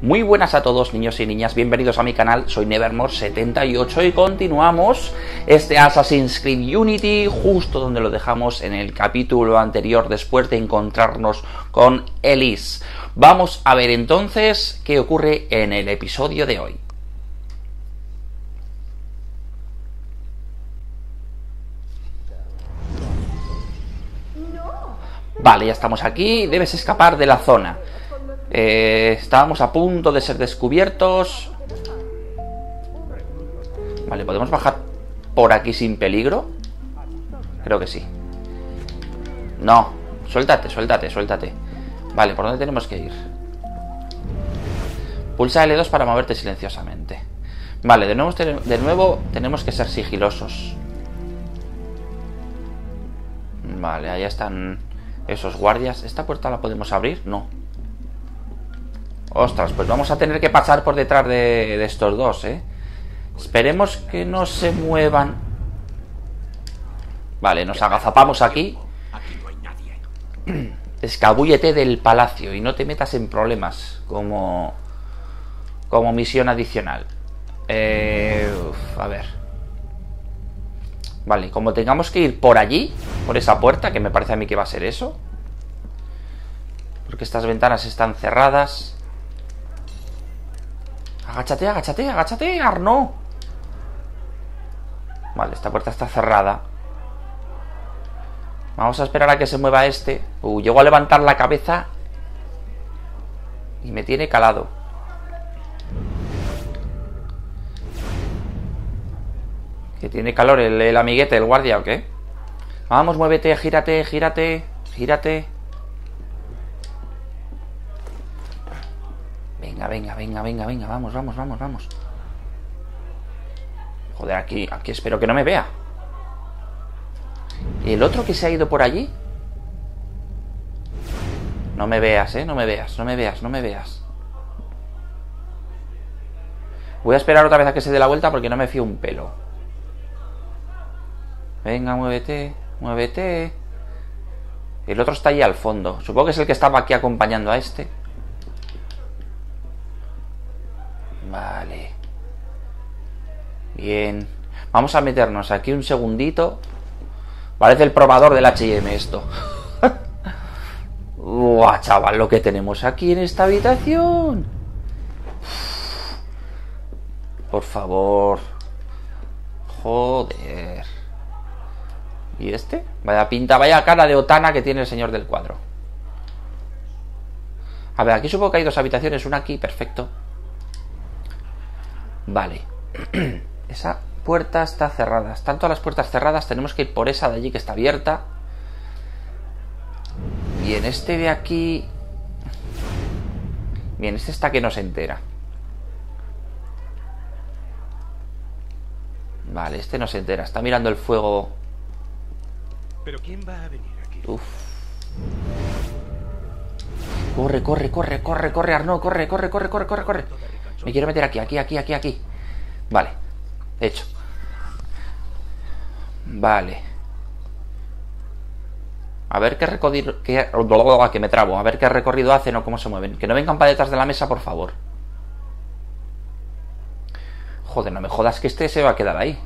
Muy buenas a todos, niños y niñas, bienvenidos a mi canal, soy Nevermore78 y continuamos este Assassin's Creed Unity justo donde lo dejamos en el capítulo anterior después de encontrarnos con Elise. Vamos a ver entonces qué ocurre en el episodio de hoy. Vale, ya estamos aquí, debes escapar de la zona. Estábamos a punto de ser descubiertos. Vale, ¿podemos bajar por aquí sin peligro? Creo que sí. No, suéltate. Vale, ¿por dónde tenemos que ir? Pulsa L2 para moverte silenciosamente. Vale, de nuevo tenemos que ser sigilosos. Vale, ahí están esos guardias. ¿Esta puerta la podemos abrir? No. Ostras, pues vamos a tener que pasar por detrás de estos dos, ¿eh? Esperemos que no se muevan. Vale, nos agazapamos aquí. Escabúllete del palacio y no te metas en problemas como misión adicional. A ver. Vale, como tengamos que ir por allí, por esa puerta, que me parece a mí que va a ser eso, porque estas ventanas están cerradas. Agáchate, Arno. Vale, esta puerta está cerrada. Vamos a esperar a que se mueva este. Llego a levantar la cabeza y me tiene calado. ¿Que tiene calor el amiguete, el guardia o qué? Vamos, muévete, gírate. Venga, vamos. Joder, aquí espero que no me vea. ¿Y el otro que se ha ido por allí? No me veas, no me veas. Voy a esperar otra vez a que se dé la vuelta porque no me fío un pelo. Venga, muévete. El otro está ahí al fondo. Supongo que es el que estaba aquí acompañando a este. Vale. Bien. Vamos a meternos aquí un segundito. Parece el probador del H&M esto. Uah, chaval, lo que tenemos aquí en esta habitación. Por favor. Joder. ¿Y este? Vaya pinta, vaya cara de Otana que tiene el señor del cuadro. A ver, aquí supongo que hay dos habitaciones. Una aquí, perfecto. Vale. Esa puerta está cerrada. Están todas las puertas cerradas. Tenemos que ir por esa de allí que está abierta. Bien, este de aquí. Bien, este está que no se entera. Vale, este no se entera. Está mirando el fuego. ¿Pero quién va a venir aquí? Uf. Corre, Arno, corre. Me quiero meter aquí. Vale. Hecho. Vale. A ver qué recorrido... Que me trabo. A ver qué recorrido hacen o cómo se mueven. Que no vengan para detrás de la mesa, por favor. Joder, no me jodas que este se va a quedar ahí.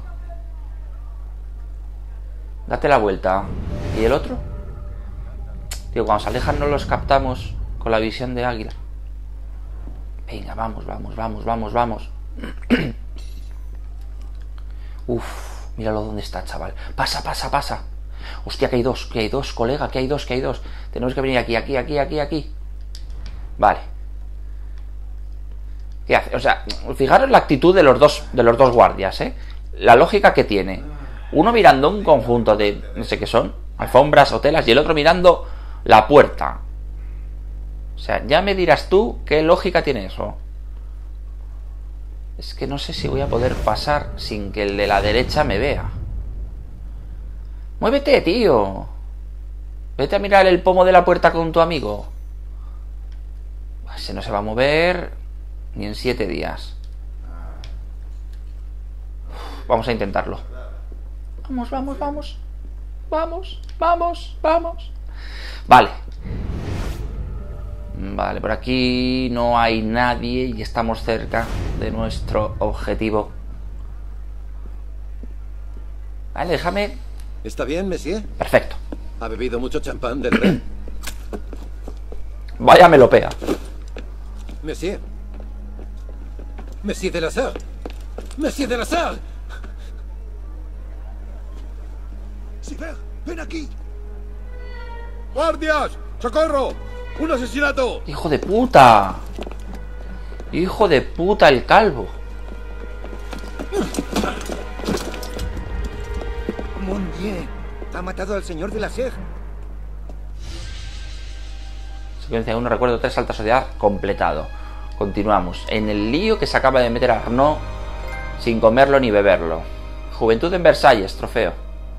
Date la vuelta. ¿Y el otro? Tío, cuando se alejan no los captamos con la visión de águila. Venga, vamos. Uf, míralo dónde está, chaval. Pasa. Hostia, que hay dos, colega, que hay dos. Tenemos que venir aquí. Vale. ¿Qué hace? O sea, fijaros la actitud de los dos guardias, La lógica que tiene. Uno mirando un conjunto de, no sé qué son, alfombras o telas, y el otro mirando la puerta. O sea, ya me dirás tú qué lógica tiene eso. Es que no sé si voy a poder pasar sin que el de la derecha me vea. ¡Muévete, tío! Vete a mirar el pomo de la puerta con tu amigo. Ese no se va a mover ni en 7 días. Vamos a intentarlo. Vamos. Vale. Vale, por aquí no hay nadie y estamos cerca de nuestro objetivo. Vale, déjame... ¿Está bien, Monsieur? Perfecto. ¿Ha bebido mucho champán del rey? Vaya melopea. Monsieur. Monsieur de la Salle. Monsieur de la Salle. Sivert, ven aquí. ¡Guardias! ¡Socorro! ¡Un asesinato! ¡Hijo de puta! ¡Hijo de puta el calvo! Mon Dieu. Ha matado al señor de la Serre. Secuencia 1, recuerdo 3, alta sociedad, completado. Continuamos. En el lío que se acaba de meter a Arnaud sin comerlo ni beberlo. Juventud en Versalles, trofeo.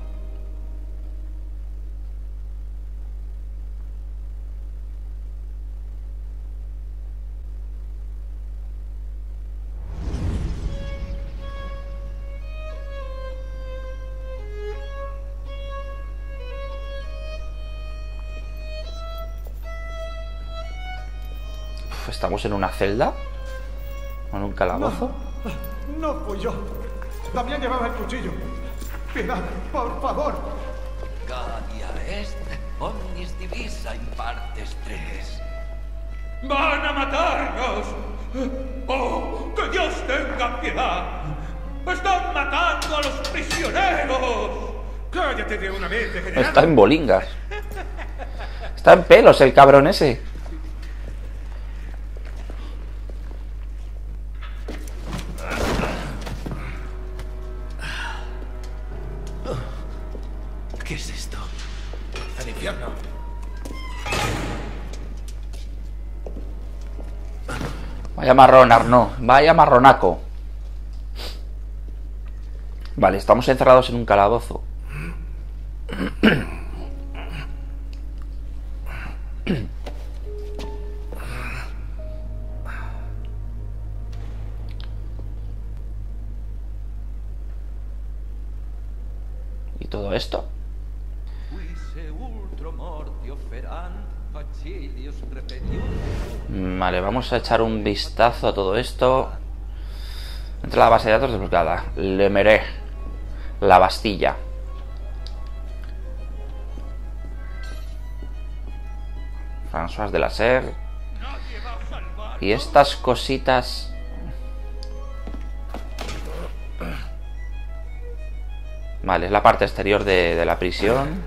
¿Estamos en una celda? ¿O en un calabozo? No fui yo. También llevaba el cuchillo. Piedad, por favor. Galia est, omnis divisa in partes tres. ¡Van a matarnos! ¡Oh, que Dios tenga piedad! ¡Están matando a los prisioneros! ¡Cállate de una vez, general! Está en bolingas. Está en pelos el cabrón ese. ¿Qué es esto? ¡Al infierno! Vaya marrón, Arnaud. Vaya marronaco. Vale, estamos encerrados en un calabozo. ¿Y todo esto? Vale, vamos a echar un vistazo a todo esto. Entra la base de datos desbloqueada. Le Marais. La Bastilla. François de la Serre. Y estas cositas. Vale, es la parte exterior de la prisión.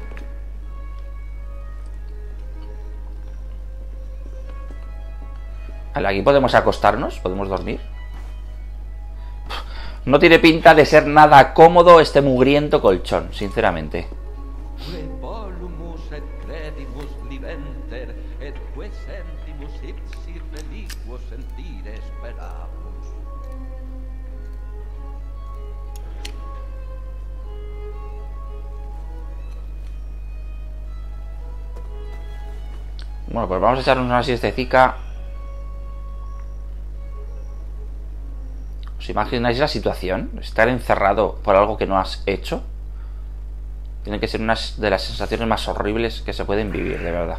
Vale, aquí podemos acostarnos, podemos dormir. No tiene pinta de ser nada cómodo este mugriento colchón, sinceramente. Bueno, pues vamos a echarnos una siestecica. ¿Os imagináis la situación? Estar encerrado por algo que no has hecho. Tiene que ser una de las sensaciones más horribles que se pueden vivir, de verdad.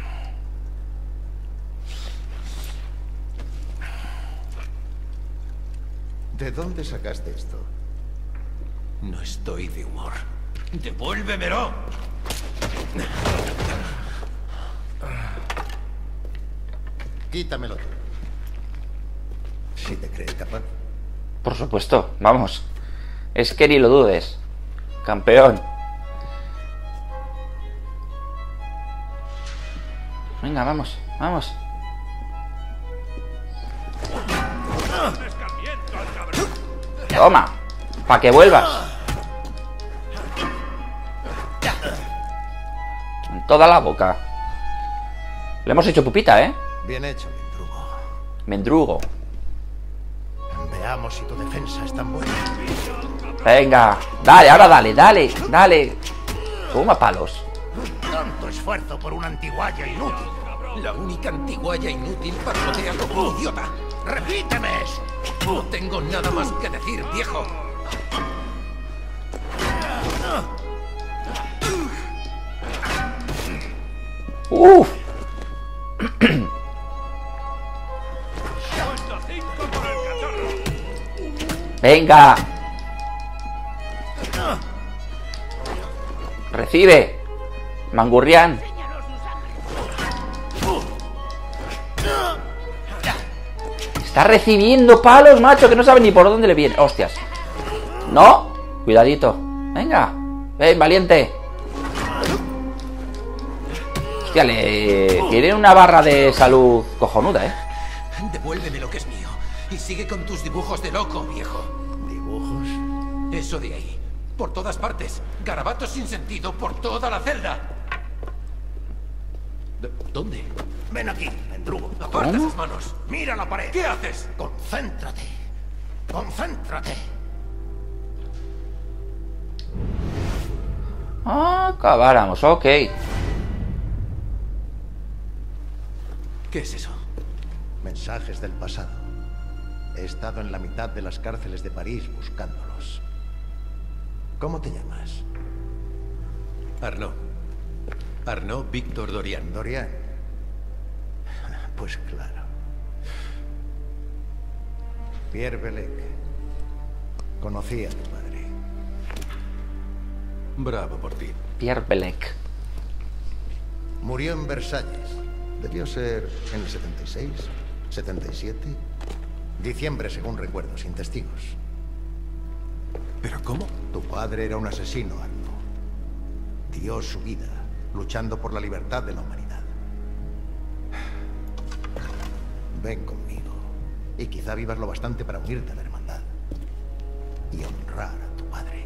¿De dónde sacaste esto? No estoy de humor. ¡Devuélvemelo! Quítamelo. Si te crees capaz. Por supuesto, vamos. Es que ni lo dudes. Campeón. Venga, vamos, vamos. Toma, para que vuelvas. En toda la boca. Le hemos hecho pupita, ¿eh? Bien hecho, Mendrugo. Mendrugo. Veamos si tu defensa es tan buena. Venga, dale, ahora dale, dale, dale. Toma palos. Tanto esfuerzo por una antiguaya inútil. La única antiguaya inútil parlotea como un idiota. ¡Repíteme eso! No tengo nada más que decir, viejo. Uf. Venga. Recibe. Mangurrián. Está recibiendo palos, macho, que no sabe ni por dónde le viene. Hostias. No. Cuidadito. Venga. Ven, valiente. Hostia, tiene una barra de salud cojonuda, Devuélveme lo que es mío. Y sigue con tus dibujos de loco, viejo. ¿Dibujos? Eso de ahí. Por todas partes. Garabatos sin sentido por toda la celda. ¿Dónde? Ven aquí, mendrugo. Aparta esas manos. Mira la pared. ¿Qué haces? Concéntrate. Concéntrate. Acabáramos, ok. ¿Qué es eso? Mensajes del pasado. He estado en la mitad de las cárceles de París buscándolos. ¿Cómo te llamas? Arnaud. Arnaud Víctor Dorian. Dorian. Pues claro. Pierre Belec. Conocí a tu padre. Bravo por ti. Pierre Belec. Murió en Versalles. Debió ser en el 76, 77. Diciembre, según recuerdo, sin testigos. ¿Pero cómo? Tu padre era un asesino, Arnaud. Dio su vida, luchando por la libertad de la humanidad. Ven conmigo. Y quizá vivas lo bastante para unirte a la hermandad. Y honrar a tu padre.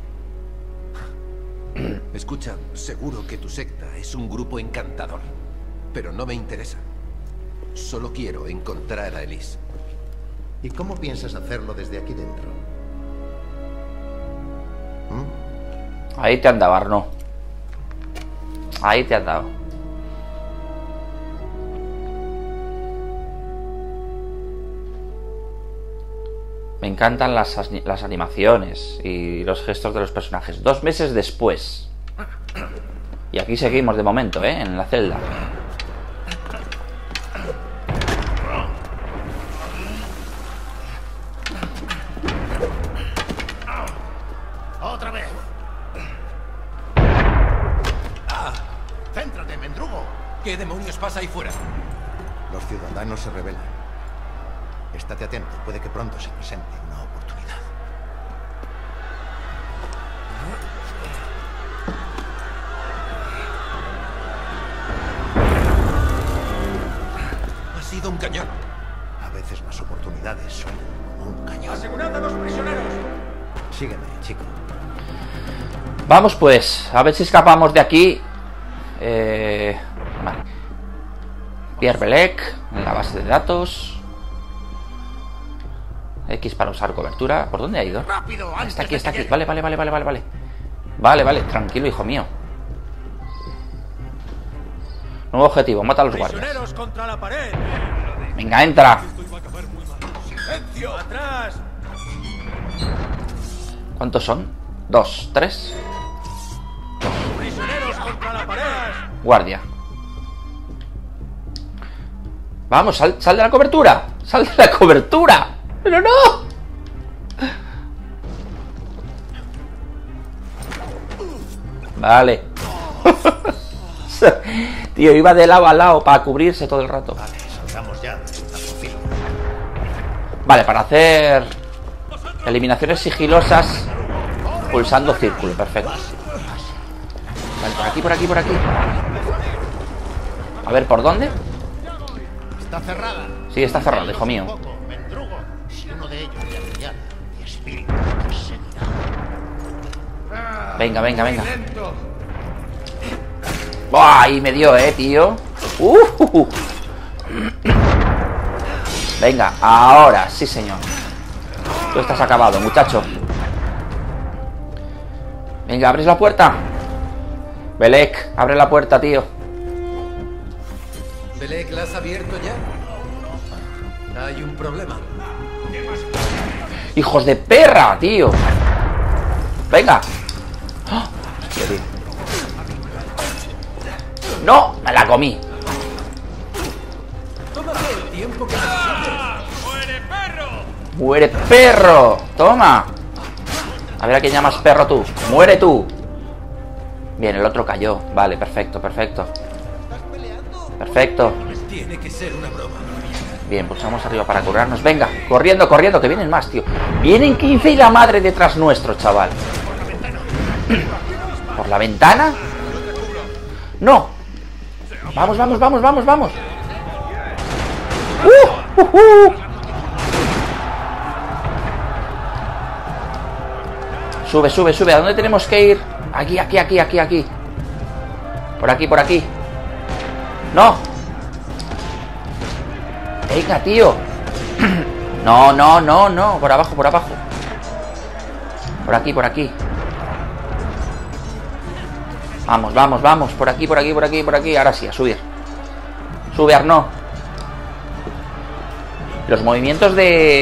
Escucha, seguro que tu secta es un grupo encantador. Pero no me interesa. Solo quiero encontrar a Elise. ¿Y cómo piensas hacerlo desde aquí dentro? Ahí te han dado, Arnaud. Ahí te han dado. Me encantan las animaciones y los gestos de los personajes. 2 meses después. Y aquí seguimos de momento, en la celda. ¡Otra vez! ¡Céntrate, mendrugo! ¿Qué demonios pasa ahí fuera? Los ciudadanos se rebelan. Estate atento, puede que pronto se presente una oportunidad. Ha sido un cañón. A veces las oportunidades son como un cañón. ¡Asegurad a los prisioneros! Sígueme, chico. Vamos pues, a ver si escapamos de aquí. Vale. Pierre Belec, en la base de datos. X para usar cobertura. ¿Por dónde ha ido? ¡Rápido! Está aquí, está aquí. Vale. Vale, tranquilo, hijo mío. Nuevo objetivo, mata a los guardias. ¡Prisioneros contra la pared! Venga, entra. Esto iba a acabar muy mal. ¡Silencio! ¡Atrás! ¿Cuántos son? 2, 3. ¡Prisioneros contra la pared! Guardia. Vamos, sal de la cobertura. ¡Sal de la cobertura! ¡Pero no! Vale. Tío, iba de lado a lado para cubrirse todo el rato. Vale, salgamos ya. Vale, para hacer eliminaciones sigilosas pulsando círculo, perfecto. Vale, por aquí. A ver, ¿por dónde? Está cerrada. Sí, está cerrado, hijo mío. Mendrugo. Si uno de ellos le apuñala, mi espíritu te seguirá. Venga. ¡Lento! ¡Buah! Ahí me dio, tío. Venga, ahora, sí, señor. Tú estás acabado, muchacho. Venga, ¿abres la puerta? Belec, abre la puerta, tío. ¿Belec la has abierto ya? Hay un problema. ¡Hijos de perra, tío! Venga. ¡Ah! Hostia, tío. ¡No! ¡Me la comí! Tómate el tiempo que necesites. ¡Muere, perro! ¡Toma! A ver a quién llamas perro tú. ¡Muere tú! Bien, el otro cayó. Vale, perfecto, perfecto. Perfecto. Tiene que ser una broma. Bien, pulsamos arriba para curarnos. Venga, corriendo, corriendo, que vienen más, tío. Vienen 15 y la madre detrás nuestro, chaval. ¿Por la ventana? ¡No! ¡Vamos, vamos, vamos, vamos, vamos! Sube, sube, sube. ¿A dónde tenemos que ir? Aquí, aquí, aquí, aquí, aquí. Por aquí, por aquí. ¡No! Venga, tío. No, no, no, no. Por abajo, por abajo. Por aquí, por aquí. Vamos, vamos, vamos. Por aquí, por aquí, por aquí, por aquí. Ahora sí, a subir. Sube, Arnaud. Los movimientos de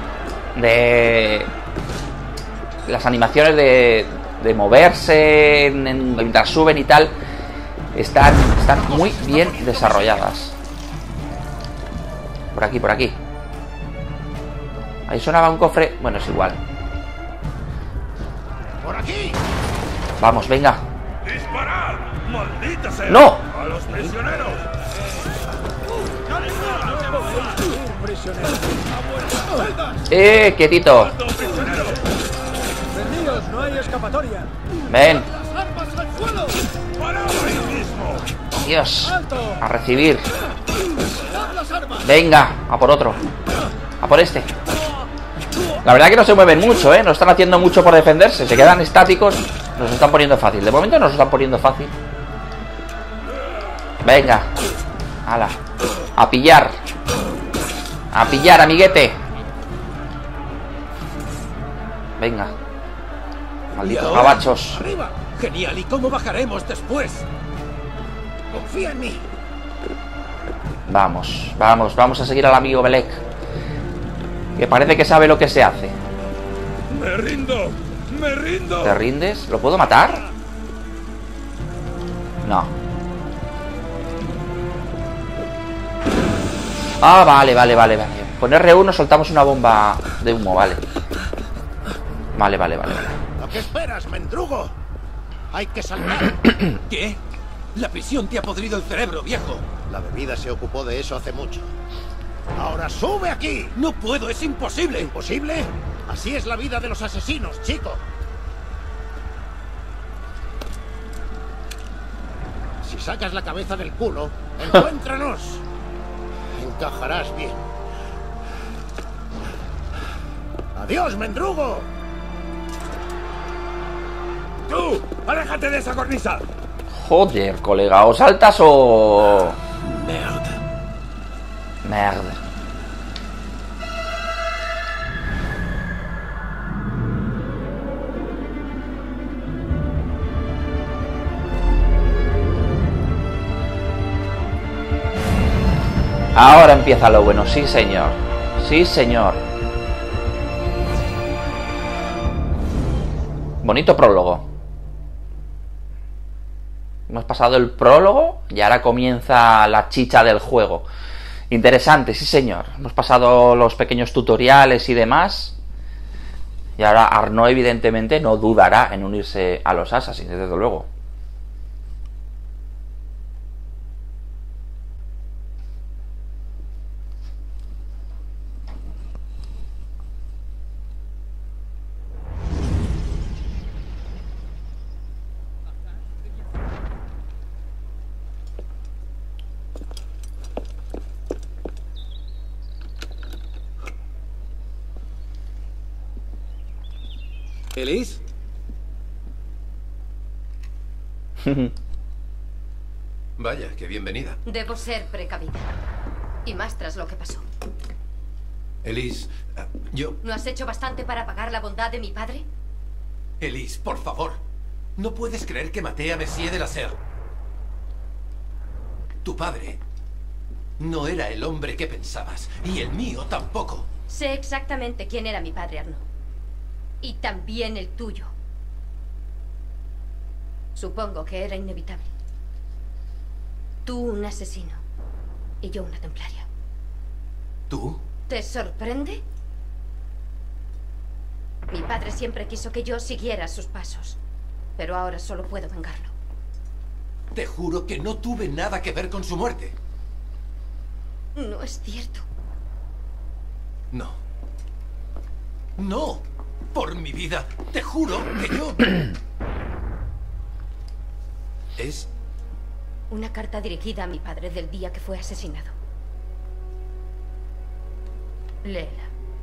las animaciones de moverse mientras suben y tal están muy bien desarrolladas. Por aquí, por aquí. Ahí sonaba un cofre. Bueno, es igual. ¡Por aquí! Vamos, venga. ¡Disparad! ¡Maldita sea! ¡No! ¡A los prisioneros! Quietito. ¡Prendidos! ¡No hay escapatoria! Ven. ¡Las armas al suelo! ¡Parad ahí mismo! Dios. A recibir. ¡Dad las armas! Venga, a por otro. A por este. La verdad que no se mueven mucho, ¿eh? No están haciendo mucho por defenderse. Se quedan estáticos. Nos están poniendo fácil. De momento nos están poniendo fácil. Venga. Hala. A pillar. A pillar, amiguete. Venga. Malditos gabachos. ¡Arriba! ¡Genial! ¿Y cómo bajaremos después? Confía en mí. Vamos, vamos, vamos a seguir al amigo Belek, que parece que sabe lo que se hace. ¡Me rindo! ¡Me rindo! ¿Te rindes? ¿Lo puedo matar? No. Ah, vale, vale, vale, vale. Con R1 soltamos una bomba de humo, vale. Vale, vale, vale, vale. ¿A qué esperas, mendrugo? Hay que saltar. ¿Qué? La prisión te ha podrido el cerebro, viejo. La bebida se ocupó de eso hace mucho. Ahora sube aquí. No puedo, es imposible. ¿Imposible? Así es la vida de los asesinos, chico. Si sacas la cabeza del culo, encuéntranos. Encajarás bien. ¡Adiós, mendrugo! ¡Tú! ¡Aléjate de esa cornisa! Joder, colega, ¿o saltas o...? Mierda. Merda. Ahora empieza lo bueno, sí señor. Sí señor. Bonito prólogo. Hemos pasado el prólogo y ahora comienza la chicha del juego. Interesante, sí señor. Hemos pasado los pequeños tutoriales y demás. Y ahora Arnaud evidentemente no dudará en unirse a los Assassins, desde luego. ¿Elise? Vaya, qué bienvenida. Debo ser precavida. Y más tras lo que pasó. Elise, yo... ¿No has hecho bastante para pagar la bondad de mi padre? Elise, por favor. No puedes creer que maté a Monsieur de la Serre. Tu padre no era el hombre que pensabas. Y el mío tampoco. Sé exactamente quién era mi padre, Arnaud. Y también el tuyo. Supongo que era inevitable. Tú un asesino y yo una templaria. ¿Tú? ¿Te sorprende? Mi padre siempre quiso que yo siguiera sus pasos, pero ahora solo puedo vengarlo. Te juro que no tuve nada que ver con su muerte. No es cierto. No. No. Por mi vida, te juro que yo... Es... Una carta dirigida a mi padre del día que fue asesinado. Léela.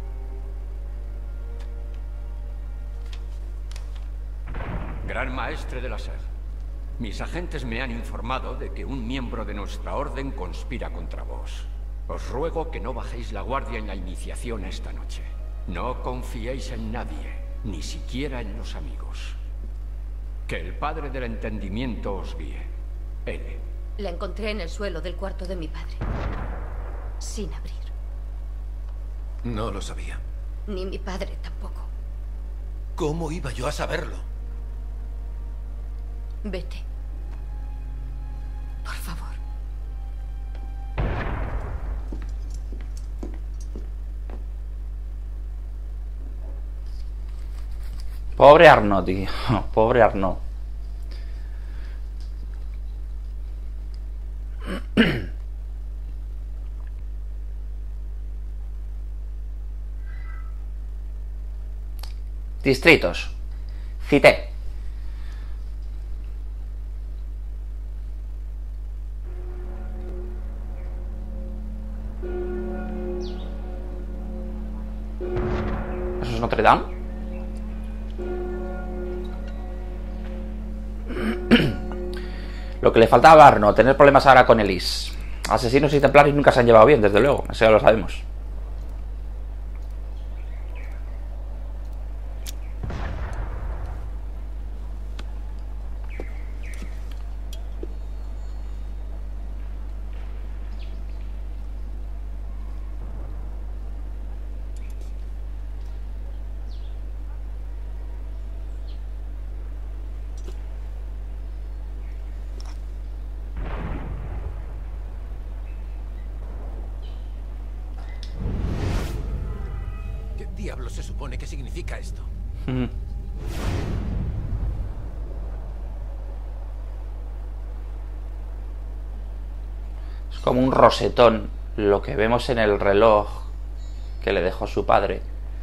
Gran maestre de la SER, mis agentes me han informado de que un miembro de nuestra orden conspira contra vos. Os ruego que no bajéis la guardia en la iniciación esta noche. No confiéis en nadie, ni siquiera en los amigos. Que el Padre del Entendimiento os guíe. L. La encontré en el suelo del cuarto de mi padre, sin abrir. No lo sabía. Ni mi padre tampoco. ¿Cómo iba yo a saberlo? Vete. Por favor. Pobre Arnaud, tío. Pobre Arnaud. Distritos. Cité. ¿Eso es Notre Dame? Lo que le faltaba a Arnaud, tener problemas ahora con Elise. Asesinos y templarios nunca se han llevado bien, desde luego. Eso ya lo sabemos. ¿Qué diablos se supone que significa esto? Es como un rosetón, lo que vemos en el reloj que le dejó su padre.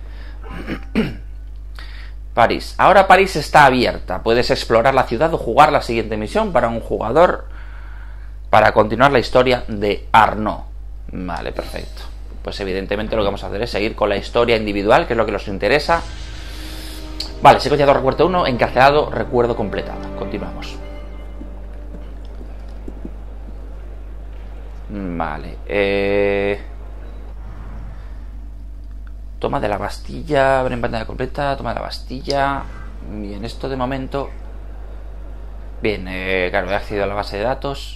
París. Ahora París está abierta. Puedes explorar la ciudad o jugar la siguiente misión para un jugador para continuar la historia de Arnaud. Vale, perfecto. Pues evidentemente lo que vamos a hacer es seguir con la historia individual, que es lo que nos interesa. Vale, secuenciador recuerdo 1, encarcelado, recuerdo completado. Continuamos. Vale, toma de la Bastilla, abre en pantalla completa, toma de la Bastilla. Bien, esto de momento. Bien, claro, he accedido a la base de datos.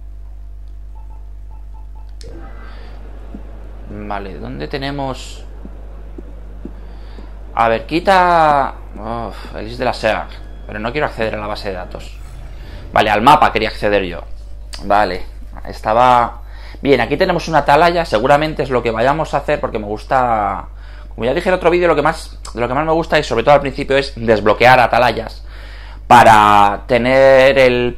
Vale, ¿dónde tenemos? A ver, quita... Elise de la SER. Pero no quiero acceder a la base de datos. Vale, al mapa quería acceder yo. Vale, estaba... Bien, aquí tenemos una atalaya. Seguramente es lo que vayamos a hacer porque me gusta... Como ya dije en otro vídeo, lo que más me gusta y sobre todo al principio es desbloquear atalayas para tener el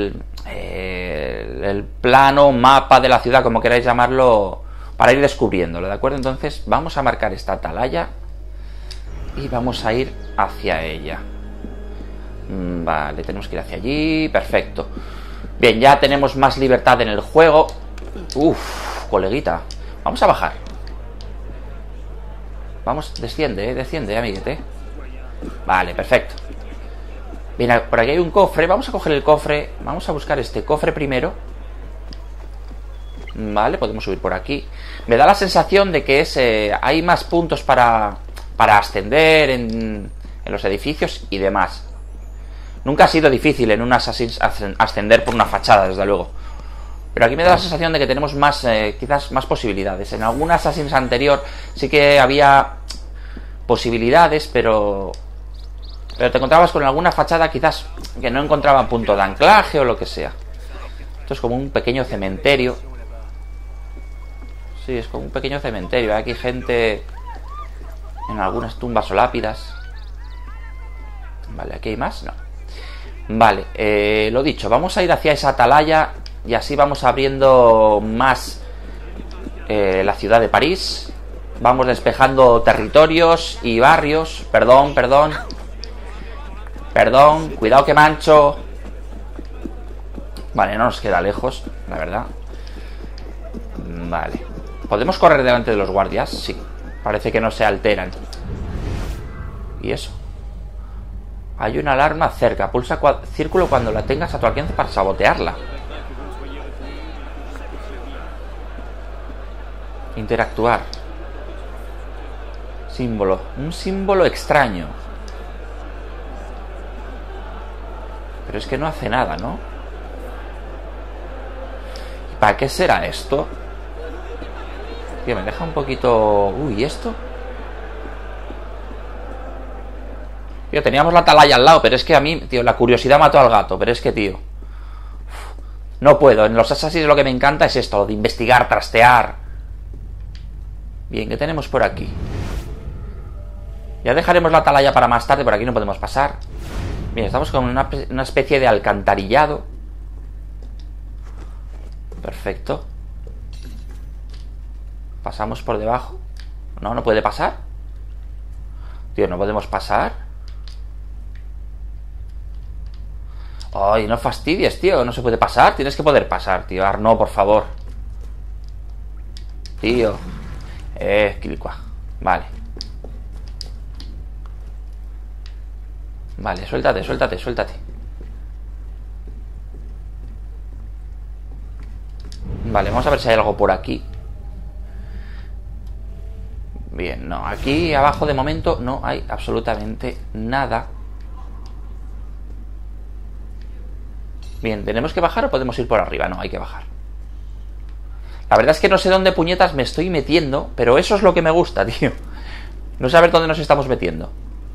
plano, mapa de la ciudad, como queráis llamarlo, para ir descubriéndolo, ¿de acuerdo? Entonces vamos a marcar esta atalaya y vamos a ir hacia ella. Vale, tenemos que ir hacia allí, perfecto. Bien, ya tenemos más libertad en el juego. Uf, coleguita. Vamos a bajar. Vamos, desciende, amiguete. Vale, perfecto. Bien, por aquí hay un cofre. Vamos a coger el cofre. Vamos a buscar este cofre primero. Vale, podemos subir por aquí. Me da la sensación de que hay más puntos para ascender en los edificios y demás. Nunca ha sido difícil en un Assassin's ascender por una fachada, desde luego. Pero aquí me da la sensación de que tenemos más, quizás más posibilidades. En algún Assassin's anterior sí que había posibilidades, pero te encontrabas con alguna fachada quizás que no encontraba punto de anclaje o lo que sea. Esto es como un pequeño cementerio. Sí, es como un pequeño cementerio. Hay aquí gente en algunas tumbas o lápidas. Vale, ¿aquí hay más? No. Vale, lo dicho, vamos a ir hacia esa atalaya y así vamos abriendo más la ciudad de París. Vamos despejando territorios y barrios. Perdón, perdón. Perdón, cuidado que mancho. Vale, no nos queda lejos, la verdad. Vale. ¿Podemos correr delante de los guardias? Sí. Parece que no se alteran. ¿Y eso? Hay una alarma cerca. Pulsa círculo cuando la tengas a tu alcance para sabotearla. Interactuar. Símbolo. Un símbolo extraño. Pero es que no hace nada, ¿no? ¿Para qué será esto? Tío, me deja un poquito... Uy, ¿y esto? Tío, teníamos la atalaya al lado, pero es que a mí, tío, la curiosidad mató al gato. Pero es que, tío, no puedo. En los Assassins lo que me encanta es esto, de investigar, trastear. Bien, ¿qué tenemos por aquí? Ya dejaremos la atalaya para más tarde, por aquí no podemos pasar. Bien, estamos con una especie de alcantarillado. Perfecto. Pasamos por debajo. No, no puede pasar. Tío, no podemos pasar. Ay, no fastidies, tío. No se puede pasar. Tienes que poder pasar, tío. Arnaud, por favor. Tío. Quilicua. Vale. Vale, suéltate, suéltate, suéltate. Vale, vamos a ver si hay algo por aquí. Bien, no, aquí abajo de momento no hay absolutamente nada. Bien, ¿tenemos que bajar o podemos ir por arriba? No, hay que bajar. La verdad es que no sé dónde puñetas me estoy metiendo, pero eso es lo que me gusta, tío. No saber dónde nos estamos metiendo.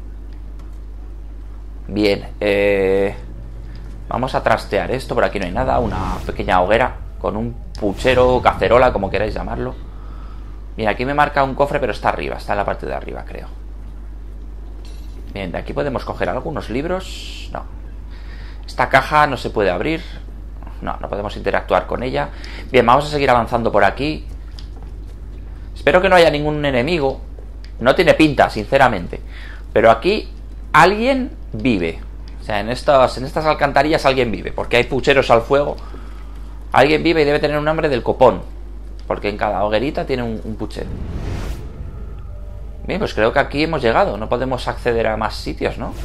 Bien, vamos a trastear esto. Por aquí no hay nada, una pequeña hoguera con un puchero, cacerola, como queráis llamarlo. Bien, aquí me marca un cofre, pero está arriba, está en la parte de arriba, creo. Bien, de aquí podemos coger algunos libros. No. Esta caja no se puede abrir. No, no podemos interactuar con ella. Bien, vamos a seguir avanzando por aquí. Espero que no haya ningún enemigo. No tiene pinta, sinceramente. Pero aquí alguien vive. O sea, en estas alcantarillas alguien vive. Porque hay pucheros al fuego. Alguien vive y debe tener un nombre del copón. Porque en cada hoguerita tiene un puchero. Bien, pues creo que aquí hemos llegado. No podemos acceder a más sitios, ¿no?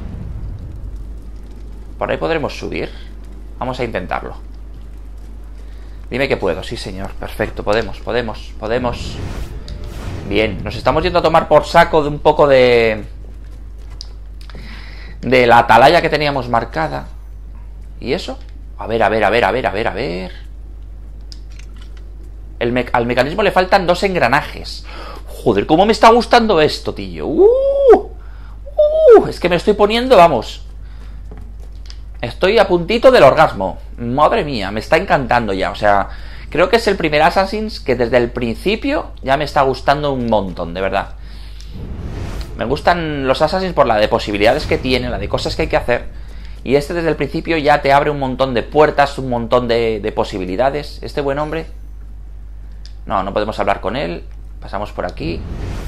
Por ahí podremos subir. Vamos a intentarlo. Dime que puedo. Sí, señor. Perfecto. Podemos. Bien. Nos estamos yendo a tomar por saco de un poco de la atalaya que teníamos marcada. ¿Y eso? A ver. Al mecanismo le faltan 2 engranajes. Joder, cómo me está gustando esto, tío. Es que me estoy poniendo, vamos. Estoy a puntito del orgasmo. Madre mía, me está encantando ya. O sea, creo que es el primer Assassin's que desde el principio ya me está gustando un montón, de verdad. Me gustan los Assassin's por la de posibilidades que tiene, la de cosas que hay que hacer. Y este desde el principio ya te abre un montón de puertas, un montón de posibilidades. Este buen hombre... No, no podemos hablar con él. Pasamos por aquí.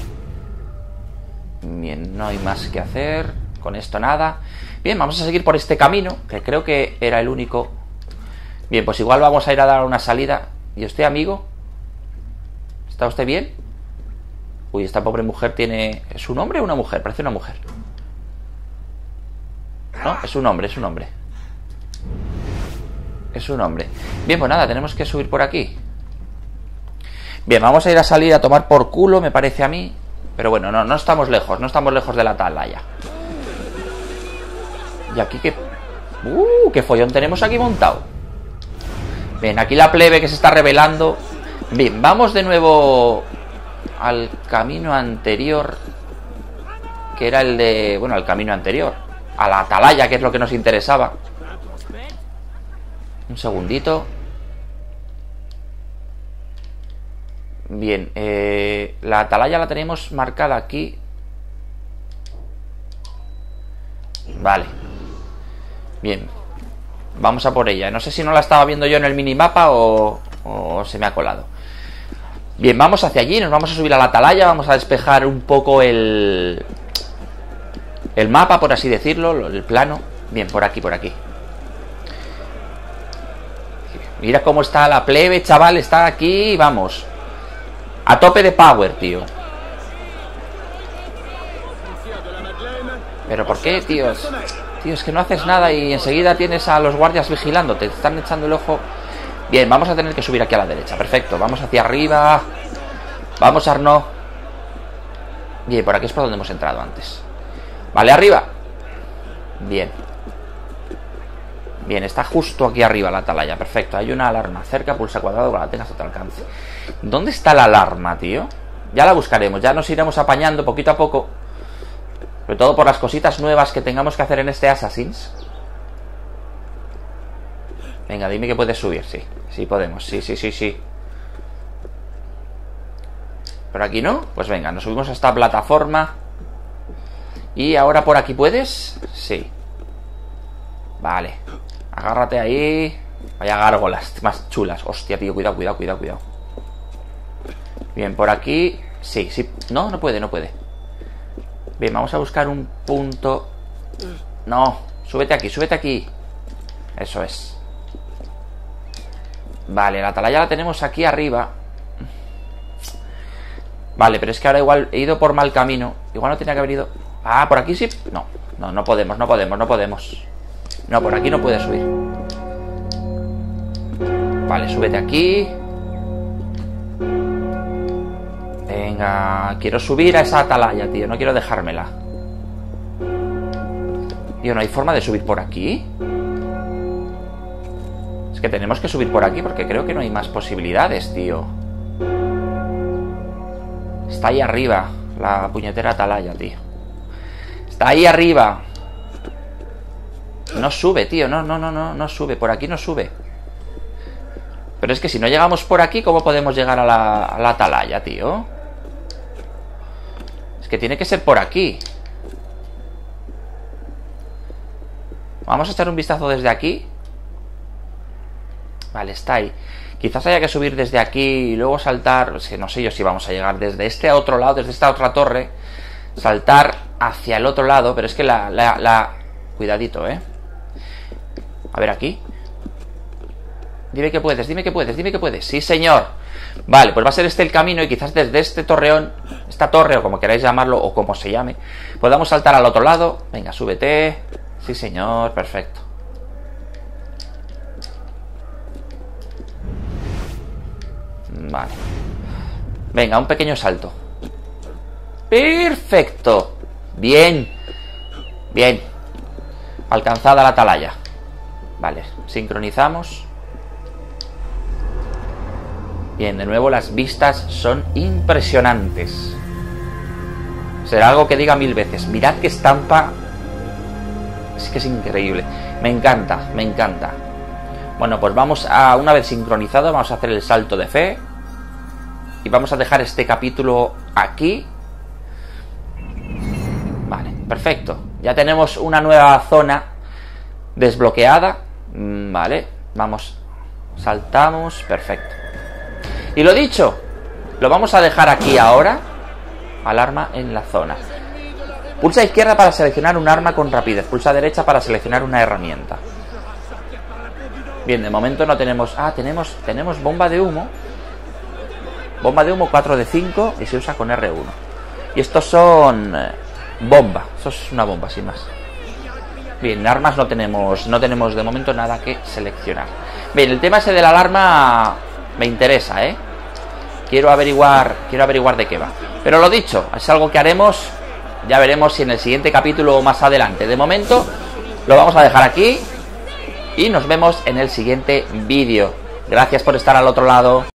Bien, no hay más que hacer. Con esto nada. Bien, vamos a seguir por este camino, que creo que era el único. Bien, pues igual vamos a ir a dar una salida. ¿Y usted, amigo? ¿Está usted bien? Uy, esta pobre mujer tiene... ¿Es un hombre o una mujer? Parece una mujer. No, es un hombre, es un hombre. Es un hombre. Bien, pues nada, tenemos que subir por aquí. Bien, vamos a ir a salir a tomar por culo, me parece a mí. Pero bueno, no estamos lejos. No estamos lejos de la atalaya. Y aquí qué... qué follón tenemos aquí montado. Bien, aquí la plebe que se está revelando. Bien, vamos de nuevo al camino anterior. Que era el de... Bueno, al camino anterior. A la atalaya, que es lo que nos interesaba. Un segundito. Bien, la atalaya la tenemos marcada aquí. Vale. Bien. Vamos a por ella. No sé si no la estaba viendo yo en el minimapa o se me ha colado. Bien, vamos hacia allí. Nos vamos a subir a la atalaya. Vamos a despejar un poco el mapa, por así decirlo, el plano. Bien, por aquí, por aquí. Mira cómo está la plebe, chaval. Está aquí, vamos. A tope de power, tío. ¿Pero por qué, tíos? Tío, es que no haces nada y enseguida tienes a los guardias vigilando. Te están echando el ojo. Bien, vamos a tener que subir aquí a la derecha. Perfecto, vamos hacia arriba. Vamos, Arnaud. Bien, por aquí es por donde hemos entrado antes. Vale, arriba. Bien. Bien, está justo aquí arriba la atalaya. Perfecto, hay una alarma cerca. Pulsa cuadrado para que la tengas a tu alcance. ¿Dónde está la alarma, tío? Ya la buscaremos, ya nos iremos apañando poquito a poco. Sobre todo por las cositas nuevas que tengamos que hacer en este Assassins. Venga, dime que puedes subir. Sí, sí podemos, sí. ¿Por aquí no? Pues venga, nos subimos a esta plataforma. Y ahora por aquí puedes. Sí. Vale. Agárrate ahí. Vaya gárgolas más chulas. Hostia, tío, cuidado. Bien, por aquí. Sí. No, no puede. Bien, vamos a buscar un punto. No, súbete aquí. Eso es. Vale, la atalaya la tenemos aquí arriba. Vale, pero es que ahora igual he ido por mal camino. Igual no tenía que haber ido. Ah, por aquí sí. No podemos. No, por aquí no puedes subir. Vale, súbete aquí. Venga, quiero subir a esa atalaya, tío. No quiero dejármela. Tío, ¿no hay forma de subir por aquí? Es que tenemos que subir por aquí porque creo que no hay más posibilidades, tío. Está ahí arriba la puñetera atalaya, tío. Está ahí arriba. No sube, tío. No sube. Por aquí no sube. Pero es que si no llegamos por aquí, ¿cómo podemos llegar a la atalaya, tío? Es que tiene que ser por aquí. Vamos a echar un vistazo desde aquí. Vale, está ahí. Quizás haya que subir desde aquí y luego saltar. Es que no sé yo si vamos a llegar desde este otro lado, desde esta otra torre. Saltar hacia el otro lado. Pero es que Cuidadito, A ver aquí. Dime que puedes. Sí, señor. Vale, pues va a ser este el camino y quizás desde este torreón, esta torre o como queráis llamarlo o como se llame, podamos saltar al otro lado. Venga, súbete. Sí, señor, perfecto. Vale. Venga, un pequeño salto. Perfecto. Bien. Alcanzada la atalaya. Vale, sincronizamos. Bien, de nuevo las vistas son impresionantes. Será algo que diga 1000 veces. Mirad qué estampa. Es que es increíble. Me encanta. Bueno, pues vamos a, una vez sincronizado, vamos a hacer el salto de fe. Y vamos a dejar este capítulo aquí. Vale, perfecto. Ya tenemos una nueva zona desbloqueada. Vale, vamos. Saltamos, perfecto. Y lo dicho, lo vamos a dejar aquí ahora. Alarma en la zona. Pulsa izquierda para seleccionar un arma con rapidez. Pulsa derecha para seleccionar una herramienta. Bien, de momento no tenemos... Ah, tenemos bomba de humo. Bomba de humo 4 de 5 y se usa con R1. Y estos son... bomba. Eso es una bomba, sin más. Bien, armas no tenemos de momento nada que seleccionar. Bien, el tema ese de la alarma me interesa, Quiero averiguar de qué va. Pero lo dicho, es algo que haremos. Ya veremos si en el siguiente capítulo o más adelante. De momento lo vamos a dejar aquí y nos vemos en el siguiente vídeo. Gracias por estar al otro lado.